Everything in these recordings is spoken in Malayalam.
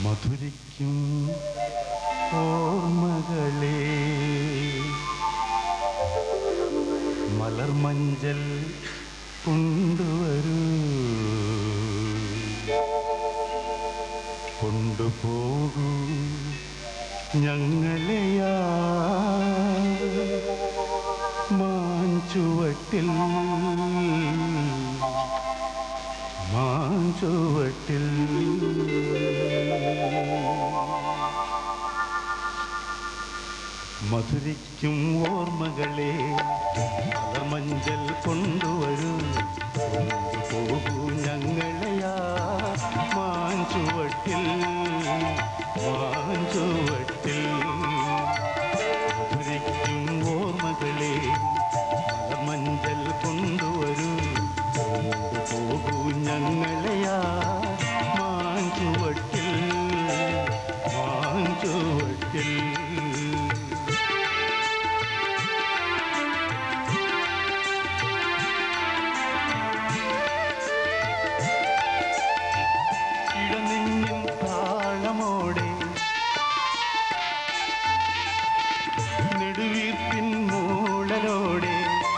മധുരിക്കും ഓർമ്മകളെ മലർമഞ്ചൽ കൊണ്ടുവരൂ കൊണ്ടുപോകൂ ഞങ്ങളെയാ മാഞ്ചുവട്ടിൽ മാഞ്ചുവട്ടിൽ മധുരിക്കും ഓർമ്മകളെ മലർമഞ്ചൽ കൊണ്ടുവരൂ കൊണ്ടുപോകൂ ഞങ്ങളെയാ മാഞ്ചുവട്ടിൽ മാഞ്ചുവട്ടിൽ മധുരിക്കും ഓർമ്മകളെ മലർമഞ്ചൽ കൊണ്ടുവരൂ കൊണ്ടുപോകൂ ഞങ്ങളെയാ മാഞ്ചുവട്ടിൽ മാഞ്ചുവട്ടിൽ നെടുവീർപ്പിൻ മൂളലോടെ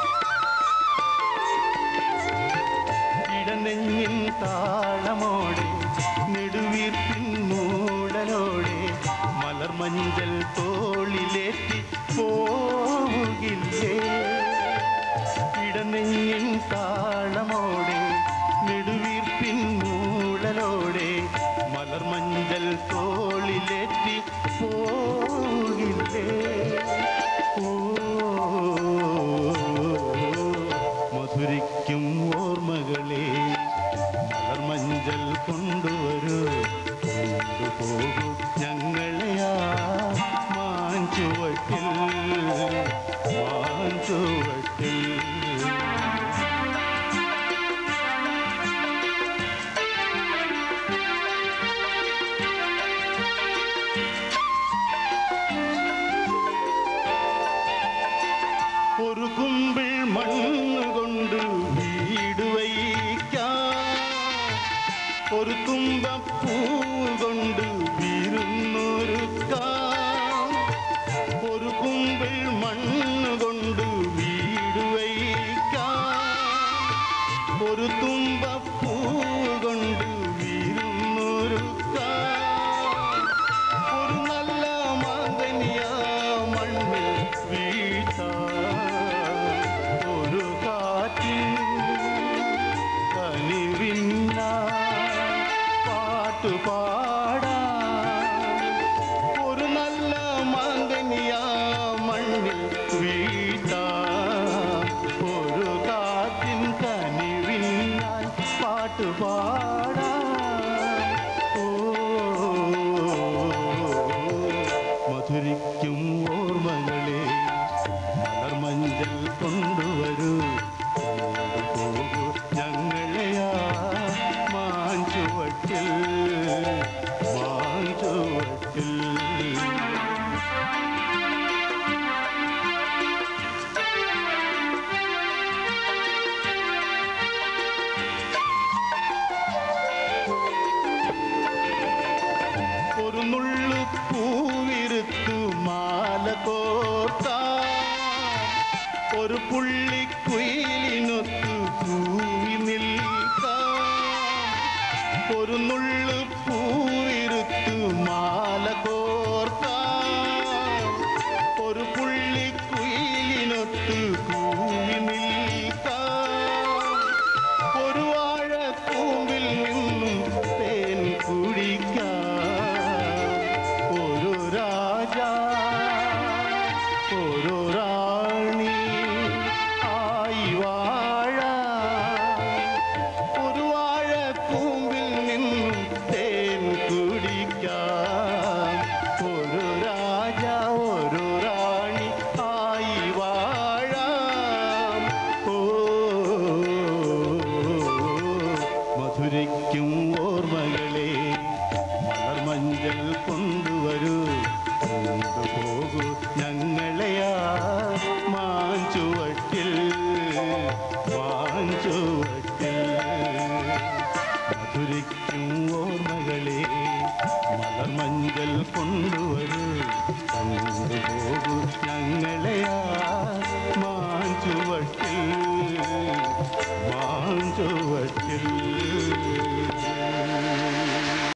ഇടനെഞ്ഞിൻ താളമോടെ നെടുവീർപ്പിൻ മൂളലോടെ മലർമഞ്ചൽ തോളിലേറ്റി പോവുകില്ലേ ഇടനെഞ്ഞിൻ താളമോടെ നെടുവീർപ്പിൻ മൂളലോടെ മലർമഞ്ചൽ തോളിലേറ്റി പോകില്ലേ മധുരിക്കും ഓർമ്മകളെ മലർമഞ്ചൽ കൊണ്ടുവരൂ കൊണ്ടുപോകൂ ഞങ്ങളെയാ മാഞ്ചുവട്ടിൽ മാഞ്ചുവട്ടിൽ ഒരു കുമ്പിൾ മണ്ണുകൊണ്ട് വീട് വയ്ക്കാം ഒരു തുമ്പപ്പൂ കൊണ്ട് വിരുന്നൊരുക്കാം ഒരു കുമ്പിൾ മണ്ണുകൊണ്ട് വീട് വയ്ക്കാം ഒരു തുമ്പപ്പൂ കൊണ്ട് വിരുന്നൊരുക്കാം ഒരു നല്ല മാതനിയാ മണ്ണിൽ വീഴ്ത്താം പാട്ടുപാടാം ഒരു നല്ല മാങ്കനിയാ മണ്ണിൽ വീഴ്ത്താം ഒരു കാറ്റിൻ കനിവിനായി പാട്ടുപാടാം മധുരിക്കും ഓർമ്മകളെ മലർമഞ്ചൽ കൊണ്ടുവരൂ കൊണ്ടുപോകൂ ഞങ്ങളെയാ മാഞ്ചുവട്ടിൽ മാഞ്ചുവട്ടിൽ മലർമഞ്ചൽ കൊണ്ടുവരൂ കൊണ്ടുപോകൂ ഞങ്ങളെയാ മാഞ്ചുവട്ടിൽ മാഞ്ചുവട്ടിൽ